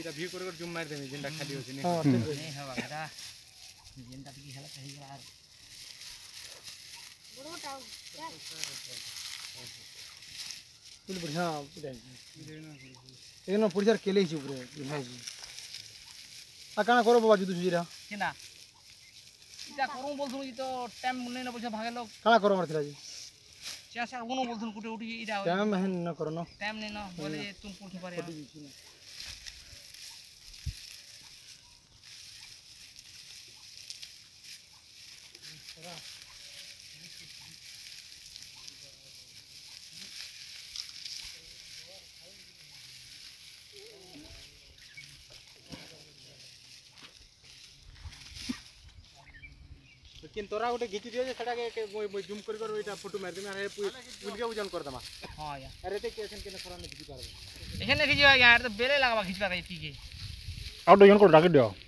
इरा भी कर जुम मार देमी जेंडा खाली होछि हां ठीक है नहीं हवा बेटा जेंडा की हेला कही यार बड़ो टाउ फुल बढ़िया एकदम पुड़ियार केले छी ऊपर भाई जी आ काना करो बाबा जुदु सुजीरा केना इटा करू बोलथु ई तो टाइम नै न पैसा भागे लोग काना करो मारथिला जी चासा कोनो बोलथु कुटे उठी इटा टाइम महन न करो न टाइम नै न बोले तुम पूछ पारे किन तोरा गोटे घिची दियो जे सेटा के जुम कर एटा फोटो मार देमी अरे पुल के वजन कर दमा हां या अरे ते केसन केन खरा न घिची पारबो एखन खिचिबा यार तो बेले लागबा खिचबा की के आउट डजन को डाके दियो